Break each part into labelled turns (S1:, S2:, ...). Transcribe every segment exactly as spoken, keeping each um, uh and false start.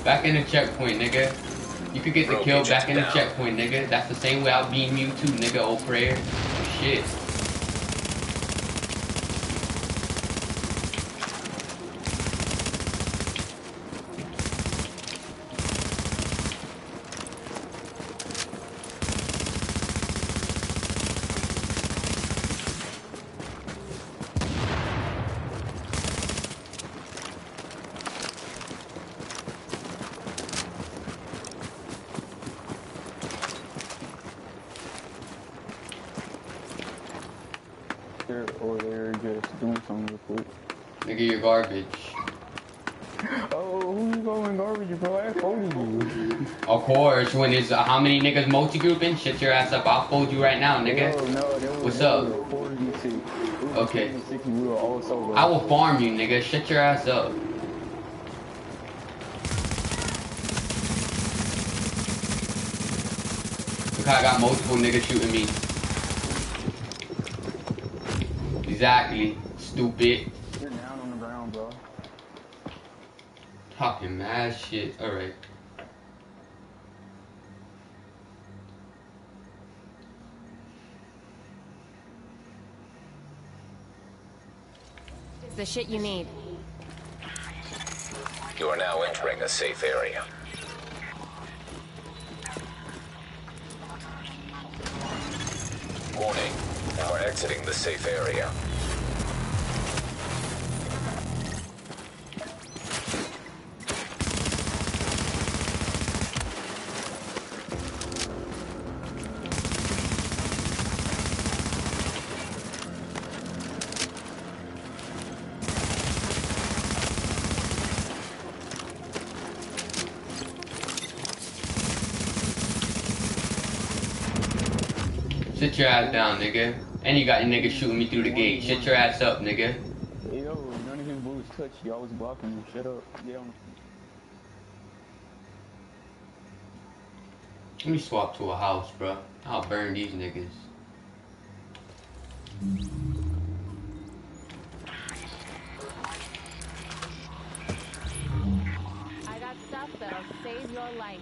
S1: Back in the checkpoint, nigga. You could get the kill back in the checkpoint, nigga. That's the same way I'll beam you too, nigga. Old prayer. Shit.
S2: Or they're just doing something real quick.
S1: Nigga, you're garbage.
S2: Oh, who's going garbage, bro? I folded you.
S1: Of course, when there's uh, how many niggas multi-grouping? Shut your ass up. I'll fold you right now, nigga.
S2: No, no, there was,
S1: What's
S2: there
S1: up?
S2: Was four v six.
S1: Okay.
S2: six, we were all solo.
S1: I will farm you, nigga. Shut your ass up. Look how I got multiple niggas shooting me. Exactly, stupid.
S2: You're down on the ground, bro.
S1: Talking mad shit. Alright.
S3: It's the shit you need.
S4: You are now entering a safe area. Warning, you are exiting the safe area.
S1: Sit your ass down, nigga. And you got your nigga shooting me through the gate. Shut your ass up, nigga.
S2: Yo, none of his bullets touched. Y'all was blocking him. Shut up. Yeah.
S1: Let me swap to a house, bro. I'll burn these niggas.
S3: I got stuff that'll save your life.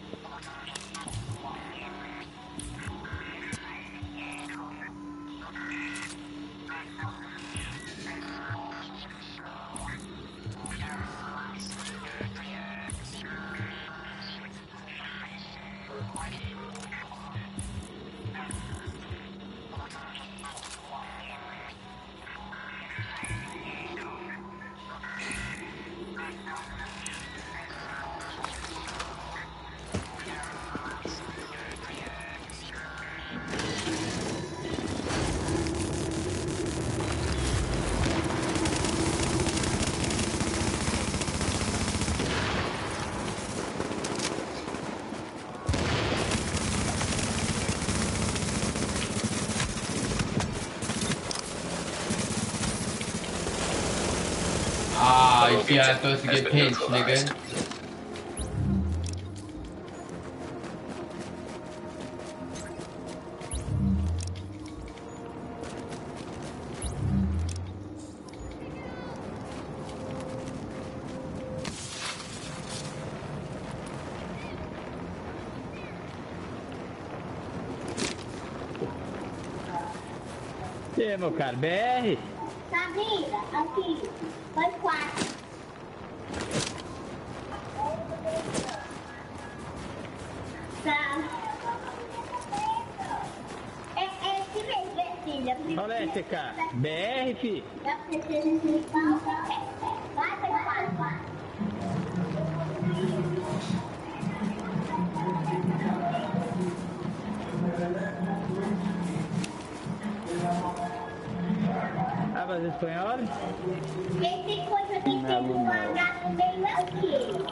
S1: Ah, you see how I'm supposed to get pinched, nigga.
S5: E aí, meu cara, B R?
S6: Sabia, aqui, foi quatro. Tá. É, é esse mesmo, filha.
S5: Olha aí, C K. B R, fi.
S6: Eu preciso de pau. Vai, vai, vai, vai.
S5: Hablas espanhol?
S6: Esse coisa aqui tem um H no meio é o quê?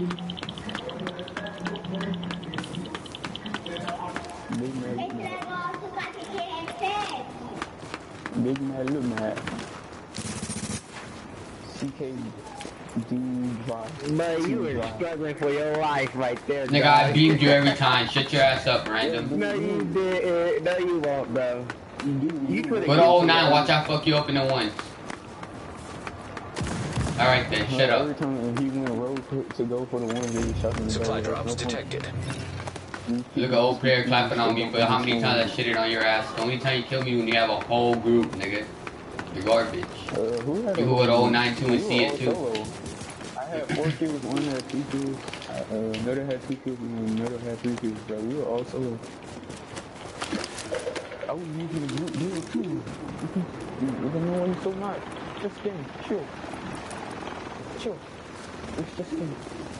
S6: Esse negócio vai ter que é sério?
S2: Big Mad, Little Mad. C K D drive.
S5: But you were struggling for your life right there,
S1: Nigga, I beamed you every time. Shut your ass up, random.
S5: No, you did. No, you won't, bro. You could have.
S1: Go to oh nine, watch I fuck you up in the one. Alright then, shut
S2: Every
S1: up.
S2: time he went road to, to go for the one that he shot in the
S4: Supply
S2: back,
S4: drops
S2: no
S4: detected.
S2: point.
S1: Look at old player clapping on me, but how many times I shitted on your ass? The only time you kill me when you have a whole group, nigga. You're garbage.
S2: Uh, who had
S1: You
S2: a-
S1: would old nine two and
S2: you
S1: see
S2: were
S1: it too.
S2: all solo. I had four kills, one had two kills, uh, another had two kills, and another had three kills, bro. We were all solo. I was using the group deal too. You don't know when you're so not. Just game, chill. Chill. It's just game.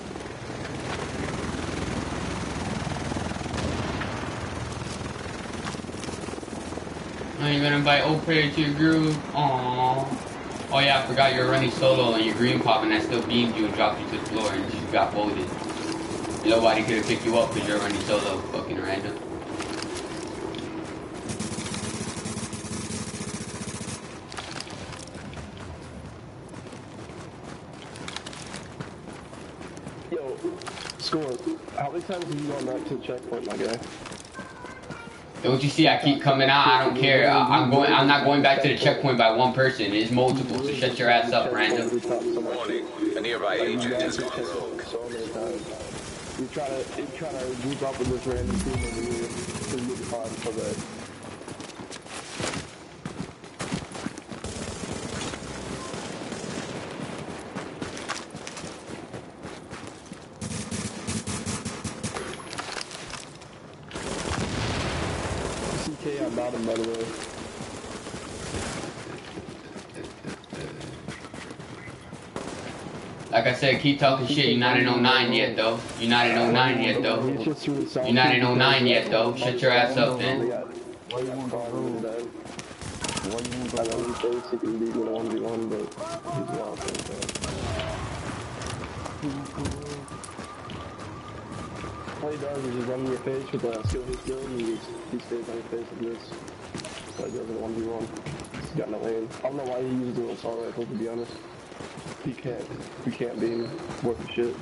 S1: I ain't gonna invite old player to your groove. Aww. Oh yeah, I forgot you're running solo and your green pop and I still beamed you and dropped you to the floor and you just got voted. Nobody could have picked you up because you're running solo. Fucking random.
S7: Yo, Score, how many times have you gone back to the checkpoint, my guy?
S1: Don't you see I keep coming out? I don't care. I, I'm going. I'm not going back to the checkpoint by one person. It's multiple. So shut your ass up, random.
S4: Warning, a nearby agent has gone rogue.
S7: So many times. You try to, you try to group up with this random team over here to get the car so that. C K on bottom, by the way.
S1: Like I said, keep talking shit. You're not in oh nine yet, though. You're not in oh nine yet, though. You're not in oh nine yet, though. Shut your ass up, then.
S2: Why you want to go road? Why you want to
S7: I
S2: go
S7: know
S2: road?
S7: he thinks he can beat me in a one v one, but he's not saying all he does is just run in your face with a skill hit skill and he, just, he stays on your face like this. That's why he does it in a one v one. He's got no aim. I don't know why he uses an assault rifle, to be honest. He can't, he can't beam worth a shit.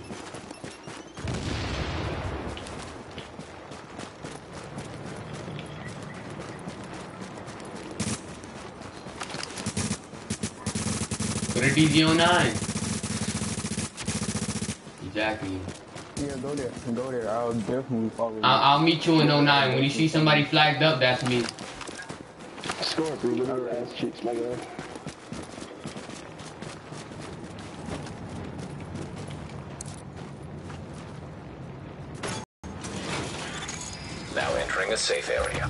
S1: Go to D Z oh nine. Exactly.
S2: Yeah, go there. Go there. I'll definitely follow you.
S1: I'll, I'll meet you in oh nine. When you see somebody flagged up, that's me.
S7: Score, bro. Look at your ass cheeks, my guy.
S4: Now entering a safe area.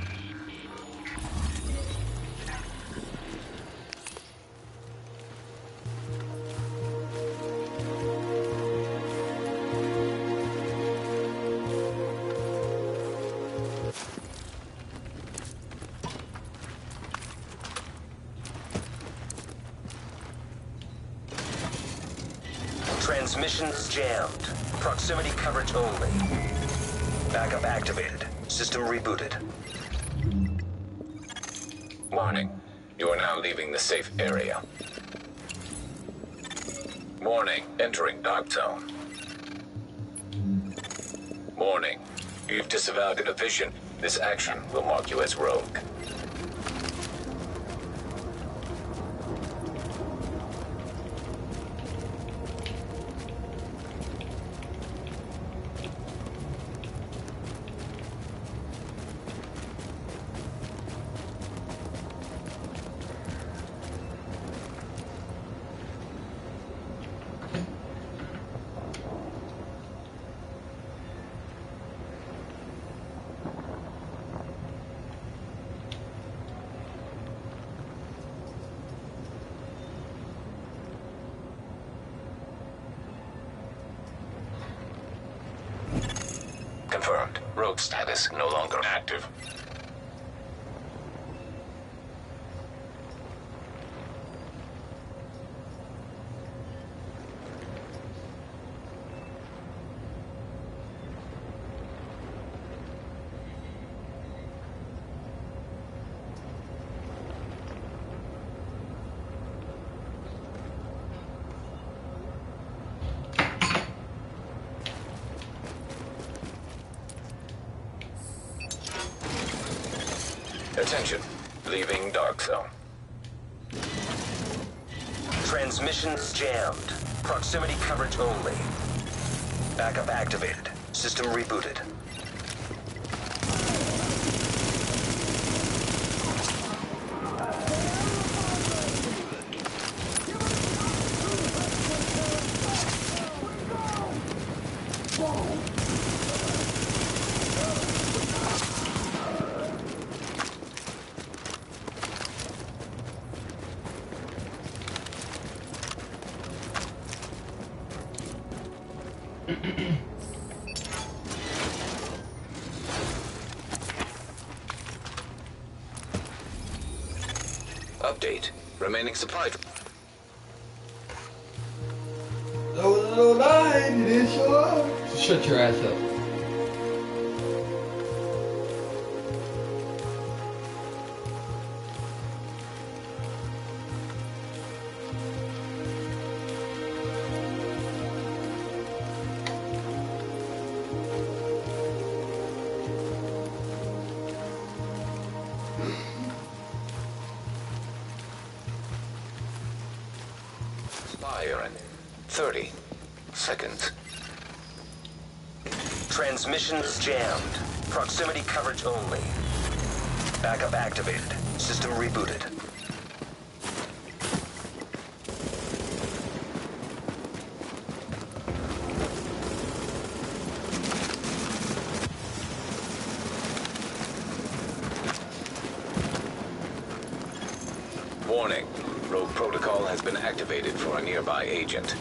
S4: Transmissions jammed. Proximity coverage only. Backup activated. System rebooted. Warning. You are now leaving the safe area. Warning. Entering dark zone. Warning. You've disavowed a vision. This action will mark you as rogue. Confirmed. Rogue status no longer active. Attention. Leaving dark zone. Transmissions jammed. Proximity coverage only. Backup activated. System rebooted.
S8: Update. Remaining supply.
S1: Shut your ass up.
S8: Fire in thirty seconds.
S4: Transmissions jammed. Proximity coverage only. Backup activated. System rebooted.
S8: Warning. Rogue protocol has been activated for a nearby agent.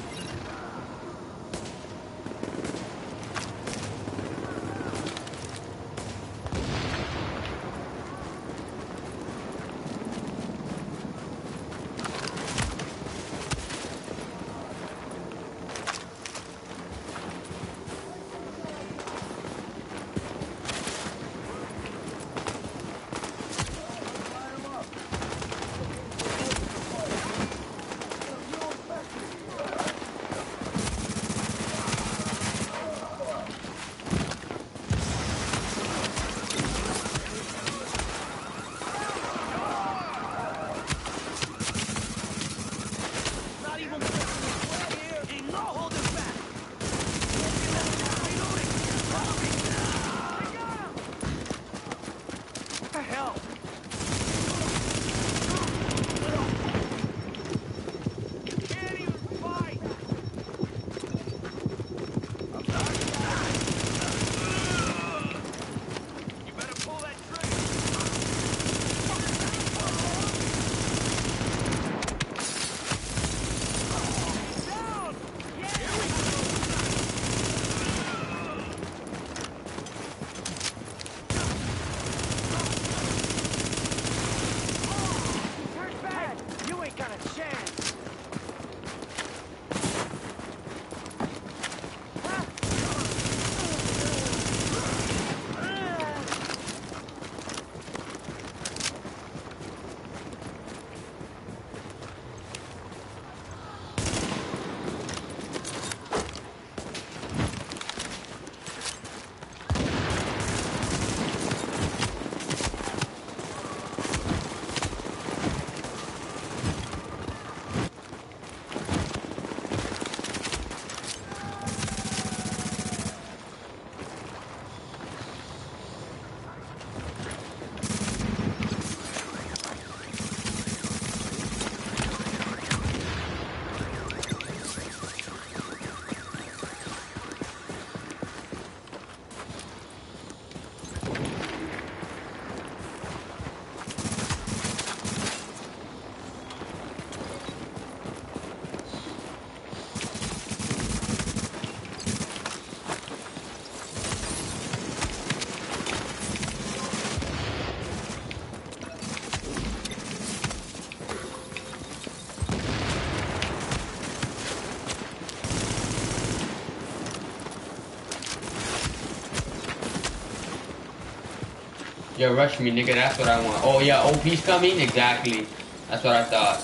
S1: Yo, rush me, nigga. That's what I want. Oh, yeah, O P's coming? Exactly. That's what I thought.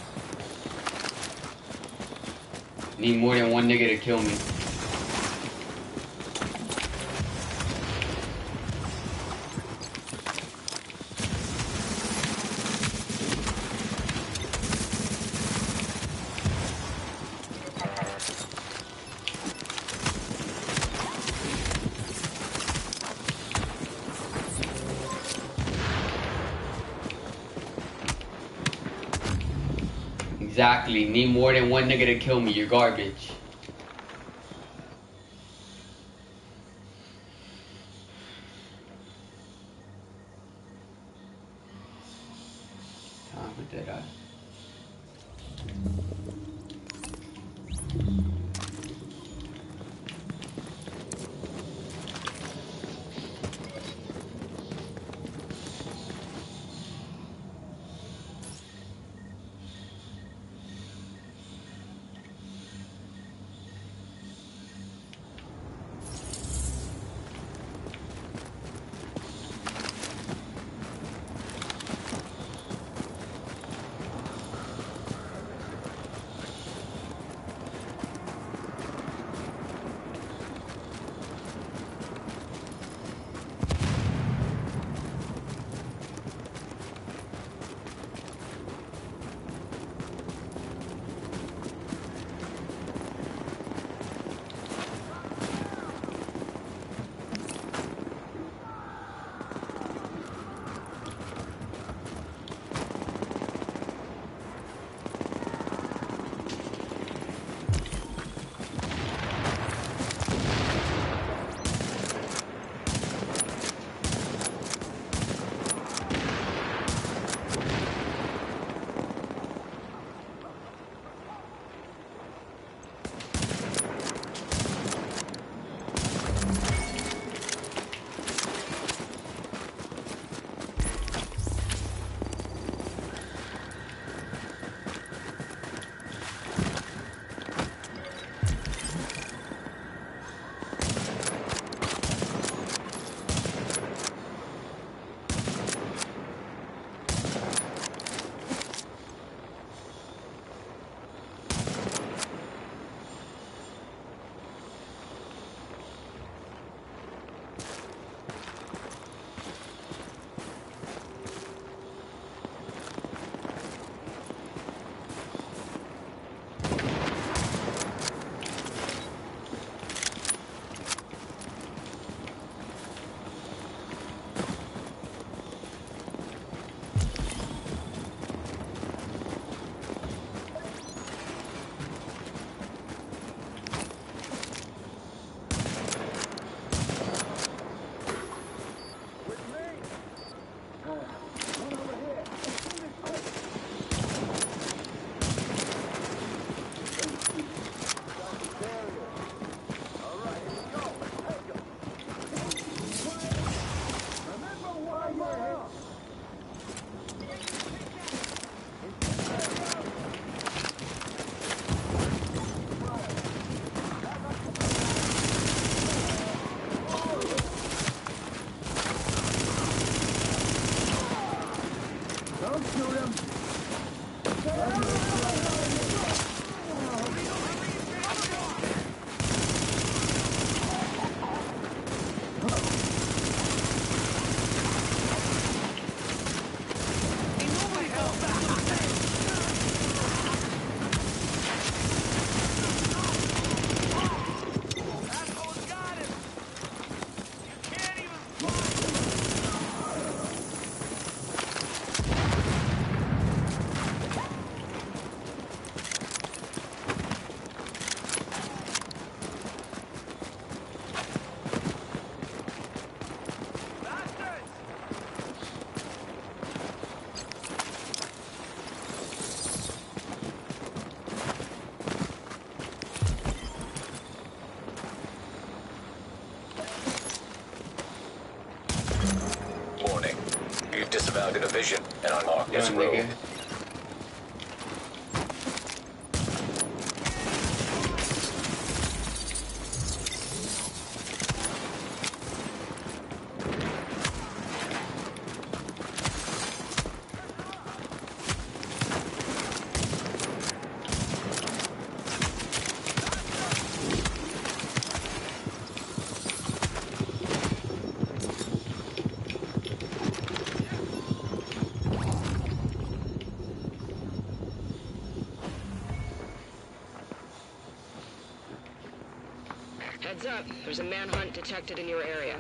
S1: Need more than one nigga to kill me. Exactly. Need more than one nigga to kill me. You're garbage. Time for dead eye.
S4: Disavowed in a vision and unlocked
S1: Yeah,
S4: this room.
S1: nigga.
S9: Heads up, there's a manhunt detected in your area.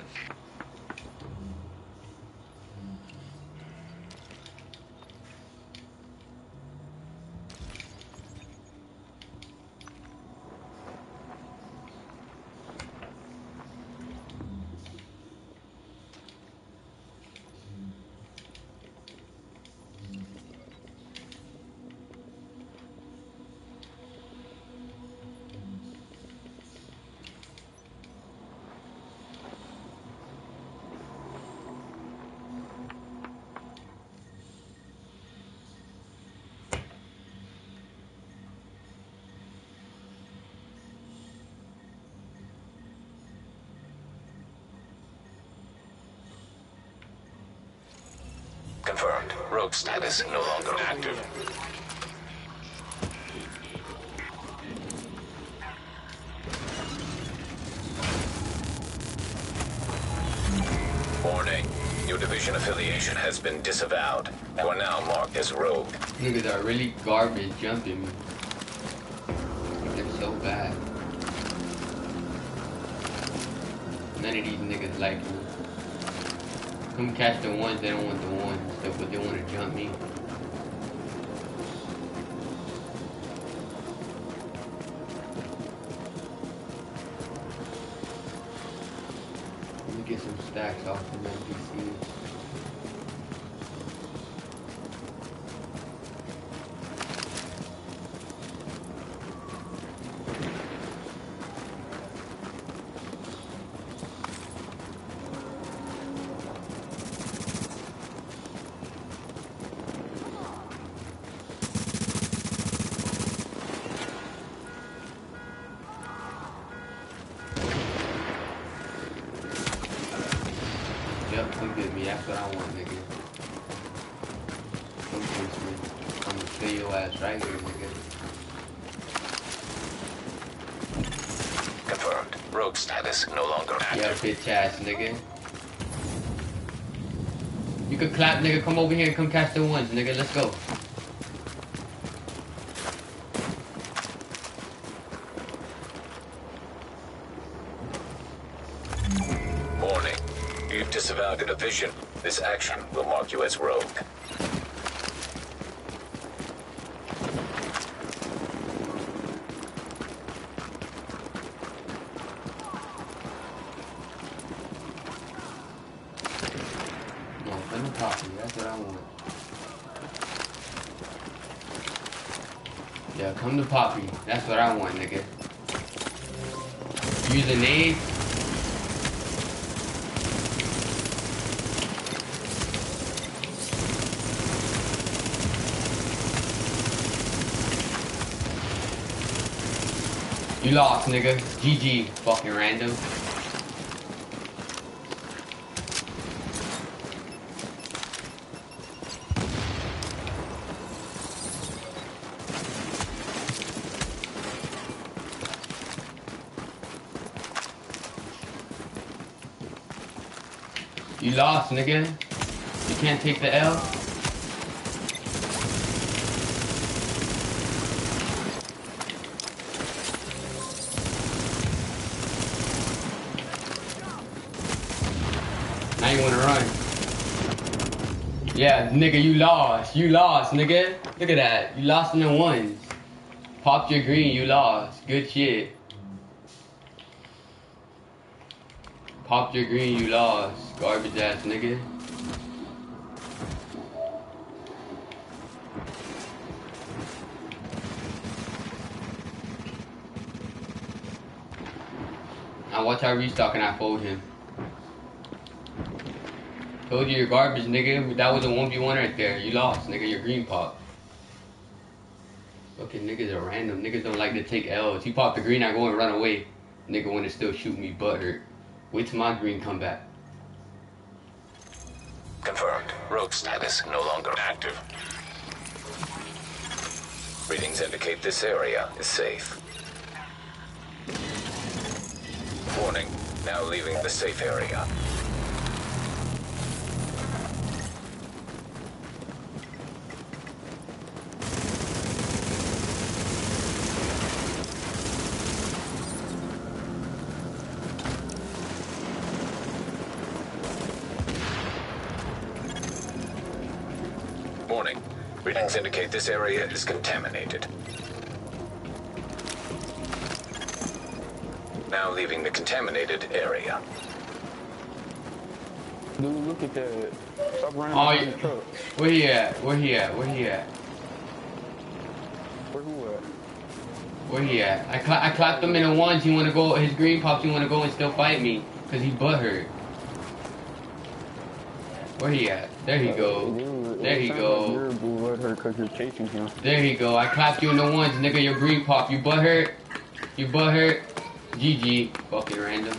S8: Confirmed. Rogue status no longer active. Warning. Your division affiliation has been disavowed. You are now marked as rogue.
S1: Niggas are really garbage jumping me. They're so bad. None of these niggas like me. Come catch the ones, they don't want the ones and stuff, but they want to jump me. Let me get some stacks off of my P C. Yep, come get me. That's what I want, nigga. Come get me. I'm gonna kill your ass right here, nigga.
S8: Confirmed. Rogue status no longer active.
S1: Yeah, bitch ass, nigga. You can clap, nigga. Come over here and come catch the ones, nigga. Let's go.
S8: Warning. You've disavowed a division. This action will mark you as rogue.
S1: No, let me talk to you. That's what I want. Yeah, come to Poppy. That's what I want, nigga. Use a nade. You lost, nigga. G G, fucking random. You lost, nigga. You can't take the L. Now you wanna run. Yeah, nigga, you lost. You lost, nigga. Look at that. You lost in the ones. Popped your green, you lost. Good shit. Popped your green, you lost. Garbage ass nigga. Now watch how I restock and I fold him. Told you you're garbage, nigga. That was a one v one right there. You lost, nigga. Your green pop. Fucking niggas are random. Niggas don't like to take L's. He popped the green, I go and run away. Nigga wanna still shoot me butthurt. Wait till my green come back.
S8: Confirmed. Rogue status no longer active. Readings indicate this area is safe. Warning. Now leaving the safe area. Warning. Readings indicate this area is contaminated. Now leaving the contaminated area.
S2: Dude, look at that. Stop running
S1: Oh,
S2: behind
S1: yeah.
S2: the truck.
S1: Where he at? Where he at? Where he at?
S2: Where who at?
S1: Where he at? I, cla I clapped him in the ones. He wanna go, his green pops, he wanna go and still fight me. Cause he butthurt. Where he at? There he go.
S2: Dude,
S1: There he
S2: it sounds
S1: go.
S2: like you're boo her because you're chasing him.
S1: There he go. I clapped you in the ones, nigga. Your green pop. You butthurt. You butthurt. G G. Fucking random.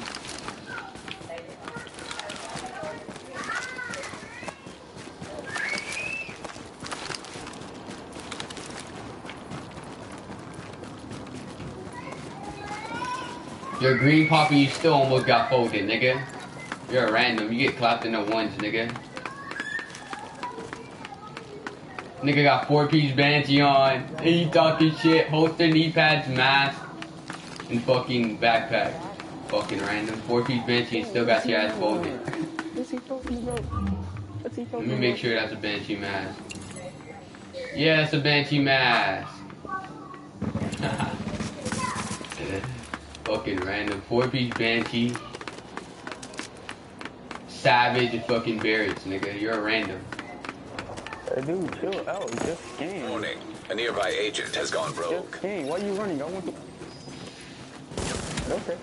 S1: You're a green poppy, you still almost got folded, nigga. You're a random. You get clapped in the ones, nigga. Nigga got four-piece Banshee on. And you talking shit. Holster, knee pads, mask, and fucking backpack. Fucking random. Four-piece Banshee and still got your ass folded.
S2: What's he talking about? What's he talking
S1: Let me make
S2: about?
S1: sure that's a Banshee mask. Yeah, it's a Banshee mask. Fucking random. Four-piece Banshee. Savage and fucking Barretts, nigga. You're a random.
S2: Hey, dude, chill out. Just scan.
S8: Warning. A nearby agent has gone rogue.
S2: Just scan. Why are you running? I want to... Okay.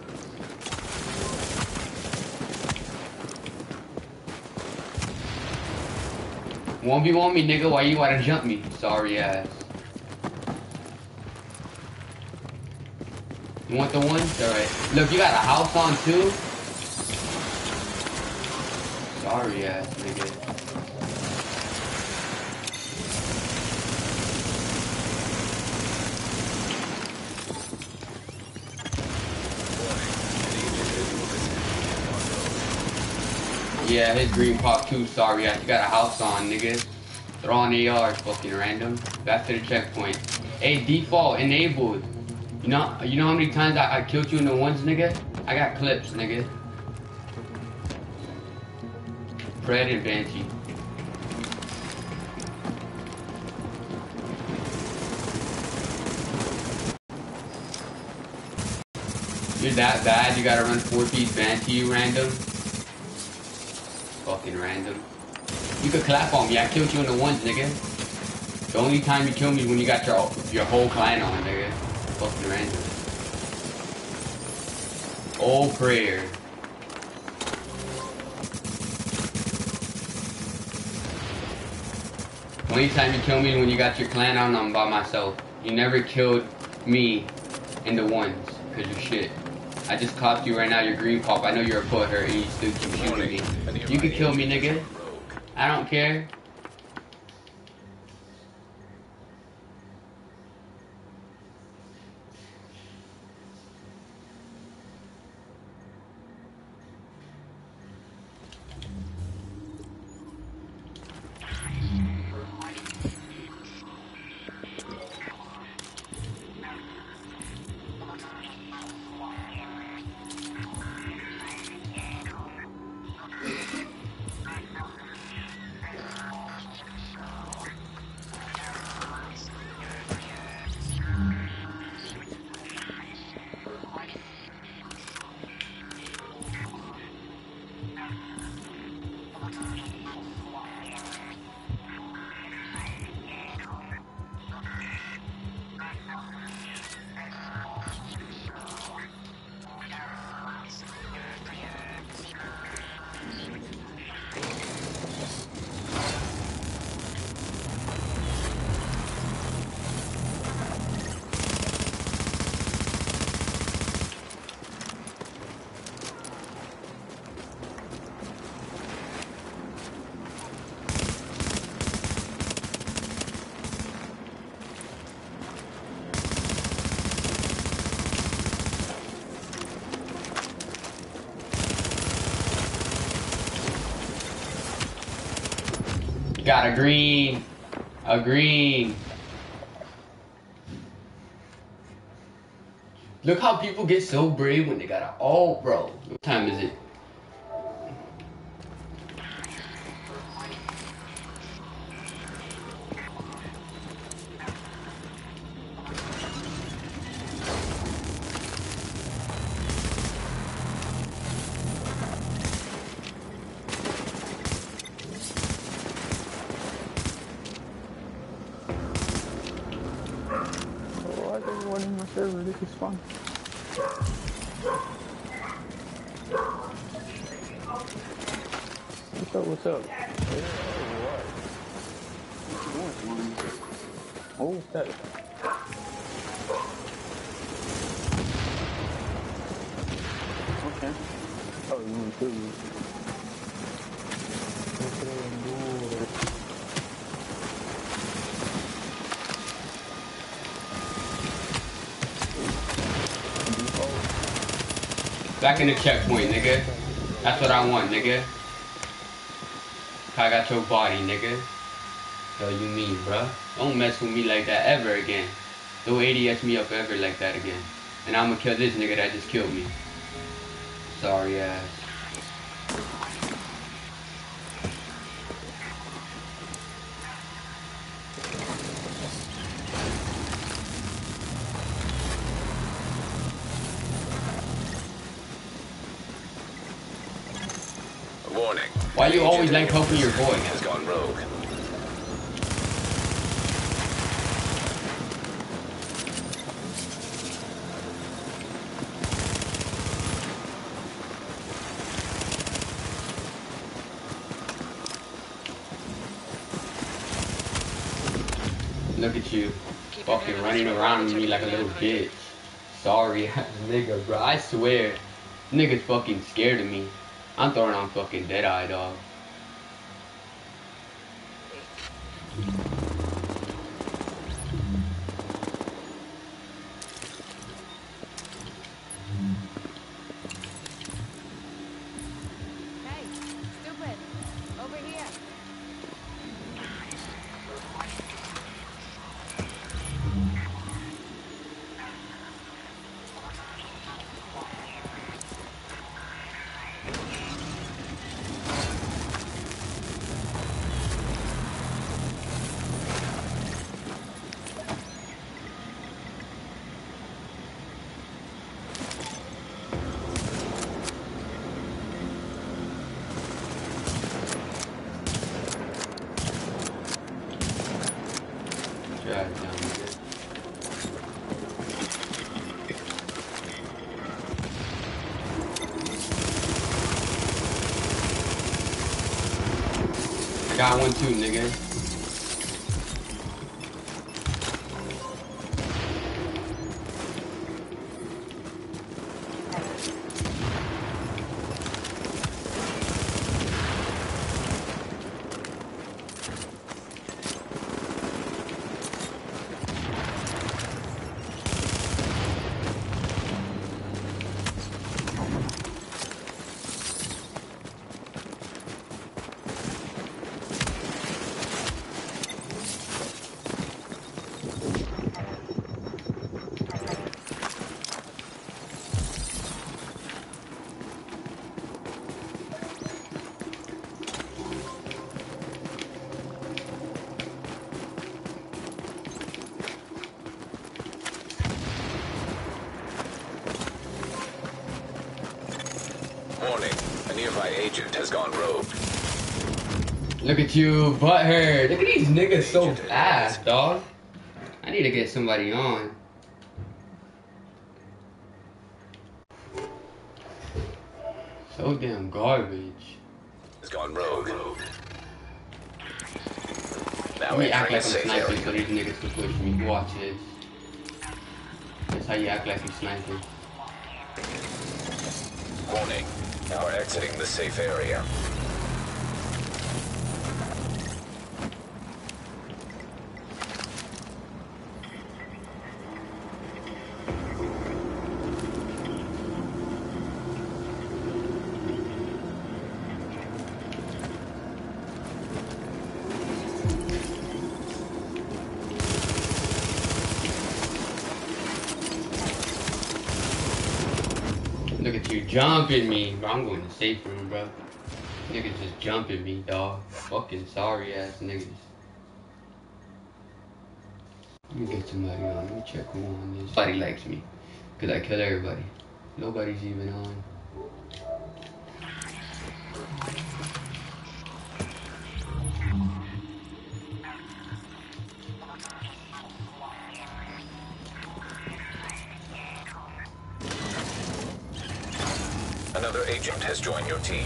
S1: one v one me, nigga. Why you wanna jump me? Sorry ass. You want the ones? Alright. Look, you got a house on too? Sorry ass, nigga. Yeah, his green pop too, sorry ass. You got a house on, nigga. Throw on A R, fucking random. Back to the checkpoint. Hey, default enabled. You know, you know how many times I, I killed you in the ones, nigga? I got clips, nigga. Pred and Banshee. You're that bad, you gotta run four-piece Banshee, you random? Fucking random. You could clap on me, I killed you in the ones, nigga. The only time you kill me is when you got your, your whole clan on, nigga. Fucking random. Old prayer. The only time you kill me is when you got your clan on, I'm by myself. You never killed me in the ones, cause you're shit. I just caught you right now, you're green pop. I know you're a putter and you still keep shooting me. You can kill me, nigga. I don't care. Got a green. A green. Look how people get so brave when they got a... Oh, bro. What time is it?
S2: This is fun. What's up, what's up? Oh, what's that? Okay. Oh, you want to kill me?
S1: back in the checkpoint, nigga. That's what I want, nigga. I got your body, nigga. Hell you mean, bruh? Don't mess with me like that ever again. Don't A D S me up ever like that again. And I'ma kill this nigga that just killed me. Sorry ass.
S8: Warning.
S1: Why you always like helping your boy?
S8: Has gone rogue.
S1: Look at you, fucking running around with me like a little bitch. Sorry ass nigga, bro. I swear, nigga's fucking scared of me. I'm throwing on fucking Deadeye, dog.
S3: Hey, stupid. Over here.
S1: Drag down, nigga. I got one too, nigga.
S8: Warning. A nearby agent has gone rogue.
S1: Look at you, butthurt. Look at these niggas so fast, dog. I need to get somebody on. So damn garbage.
S8: Has gone rogue. Now
S1: Let me act
S8: entering
S1: like
S8: a
S1: I'm
S8: safe
S1: sniping
S8: area.
S1: so these niggas can push me. Watch this. That's how you act like you're sniping.
S8: Warning. Now we're exiting the safe area.
S1: Look at you jumping me. Bro, I'm going to safe room, bro. Niggas just jumping me, dog. Fucking sorry ass niggas. Let me get somebody on. Let me check who on this. Nobody likes me. Cause I kill everybody. Nobody's even on.
S8: Another agent has joined your team.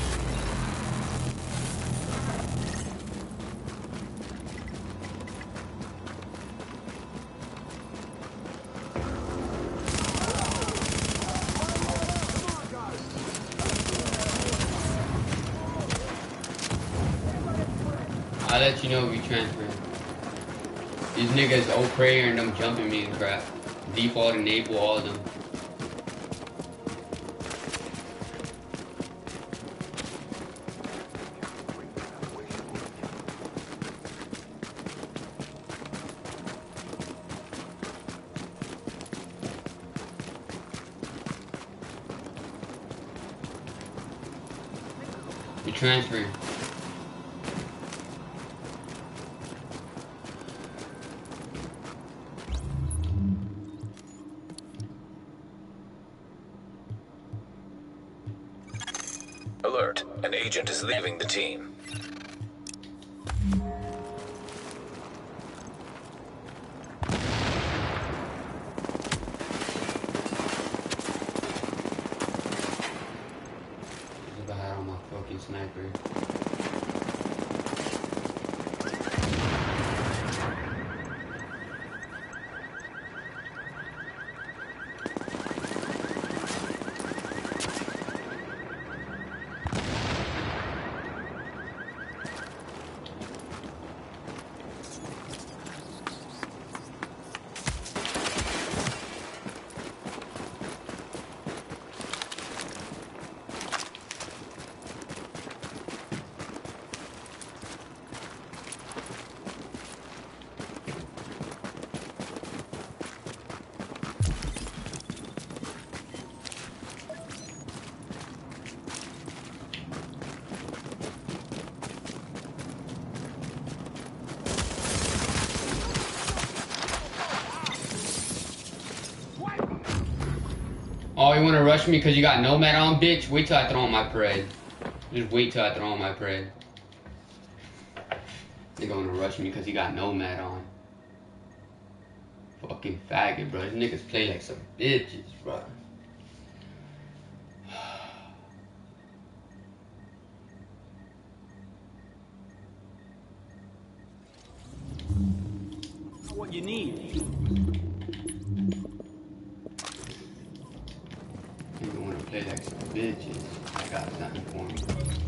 S1: I'll let you know if you transfer. These niggas, old prayer and them jumping me and crap. Default, enable all of them. transfer.
S8: Alert. An agent is leaving the team.
S1: I had on my fucking sniper. Oh, you wanna rush me because you got Nomad on, bitch? Wait till I throw on my parade. Just wait till I throw on my parade. They gonna rush me because you got Nomad on. Fucking faggot, bro. These niggas play like some bitches, bro.
S10: What you need?
S1: You wanna play like some bitches? I got something for me.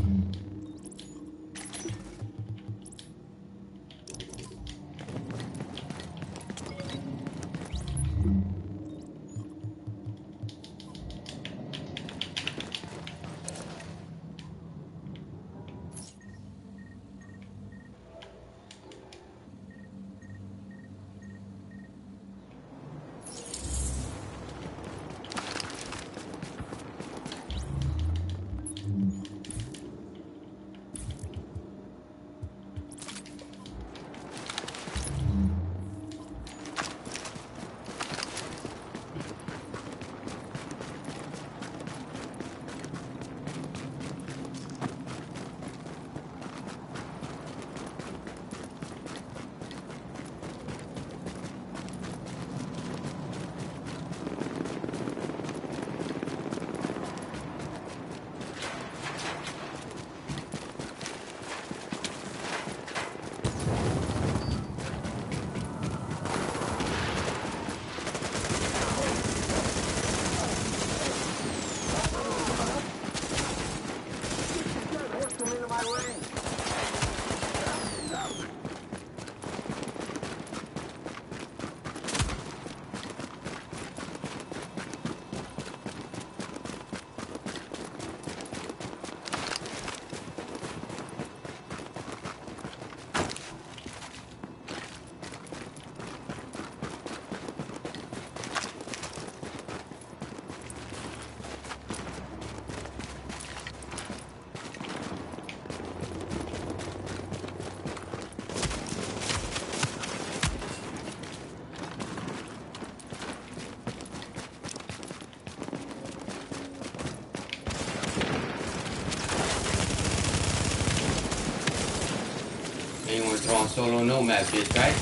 S1: And you wanna throw on solo Nomad, bitch, right?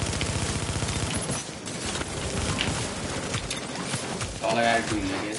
S1: That's all I gotta do, nigga.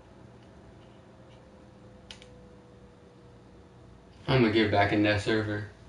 S1: I'm gonna get back in that server.